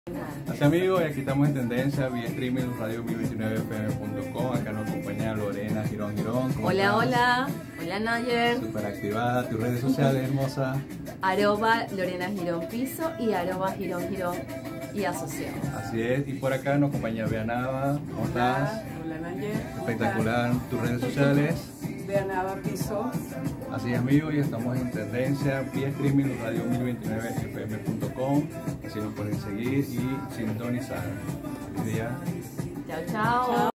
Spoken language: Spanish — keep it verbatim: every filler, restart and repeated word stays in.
Así amigos, y aquí estamos en tendencia vía streaming radio mil veintinueve f m punto com. Acá nos acompaña Lorena Girón Girón. Hola, estás? hola. Hola, Nayer. Súper activada. Tus redes sociales, hermosa. Arroba Lorena Girón Piso y arroba Girón Girón y asociados. Así es. Y por acá nos acompaña Bea Nava. ¿Cómo estás? Hola, Nayer. Espectacular. Tus redes sociales. Bea Nava Piso. Así es amigos, y estamos en tendencia vía streaming radio mil veintinueve f m punto com. Así nos pueden seguir y sintonizar. Feliz día. Chao, chao.